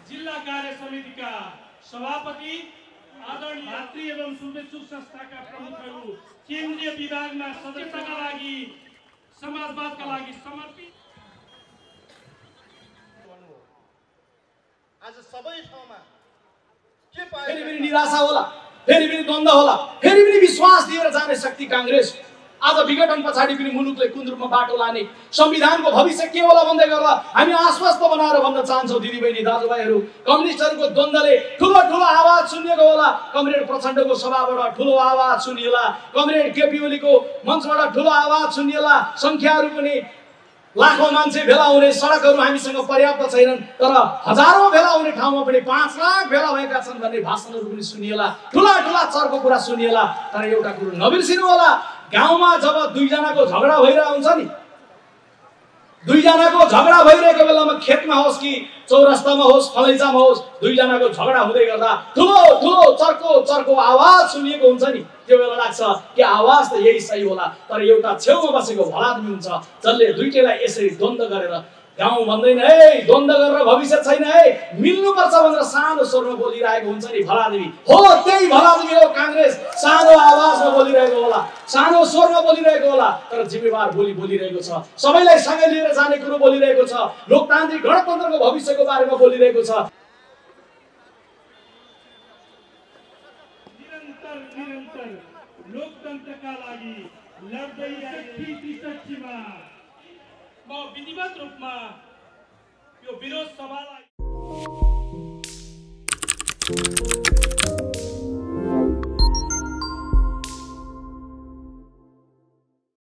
जिल्ला कार्य समितिका सभापति आदरणीय भातृ एवं शुभेच्छुक संस्थाका प्रमुखहरू केन्द्रीय विभागमा सदस्यताका लागि समाजवादका लागि समर्पित आज सबै ठाउँमा के पाए फेरि पनि निराशा होला, फेरि पनि द्वन्द्व होला, फेरि पनि विश्वास दिएर जाने शक्ति कांग्रेस। आज विघटन पछाडि पनि मुलुकले कुन रूपमा बाटो लाने, संविधानको भविष्य के होला भन्दै गर्दा हामी आश्वस्त बनाएर भन्न चाहन्छौँ दिदीबहिनी दाजुभाइहरू। कम्युनिस्टहरूको द्वन्द्वले ठुलो ठुलो आवाज सुनिएको होला, कमरेड प्रचण्डको सभाबाट ठुलो आवाज सुनिएला, कमरेड केपी ओलीको मञ्चबाट ठुलो आवाज सुनिएला, संख्याहरू पनि लाखौं मान्छे भेला हुने, सडकहरू हामीसँग पर्याप्त छैनन्, तर हजारौं भेला हुने ठाउँमा पनि 5 लाख भेला भएका छन् भन्ने भाषणहरू पनि सुनिएला, ठुला ठुला चर्को कुरा सुनिएला। तर एउटा कुरो नबिर्सिनु होला, गाउँमा जब दुईजनाको झगडा भइरहेको हुन्छ नि, दुईजनाको झगडा भइरहेको बेलामा खेतमा होस् कि चौरस्तामा होस्, फलैचामा होस्, दुईजनाको झगडा हुँदै गर्दा ठुलो ठुलो चर्को चर्को आवाज सुनिएको हुन्छ नि, त्यो बेला लाग्छ कि आवाज त यही सही होला। तर एउटा छेउमा बसेको भलादमी हुन्छ जसले दुईटैलाई यसरी द्वन्द्व गरेर गाउँ भन्दैन है, द्वन्द्व गरेर भविष्य छैन है, मिल्नुपर्छ भनेर सानो स्वरमा बोलिरहेको हुन्छ नि भलादमी। हो त्यही भलादमी हो कांग्रेस, सानो आवाजमा बोलिरहेको होला, सानो स्वरमा बोलिरहेको होला, तर जिम्मेवार बोली बोलिरहेको छ, सबैलाई सँगै लिएर जाने कुरो बोलिरहेको छ, लोकतान्त्रिक गणतन्त्रको भविष्यको बारेमा बोलिरहेको छ। निरन्तर लोकतन्त्रका लागि लड्दै 63मा म विधिवत रूपमा यो विरोध सभालाई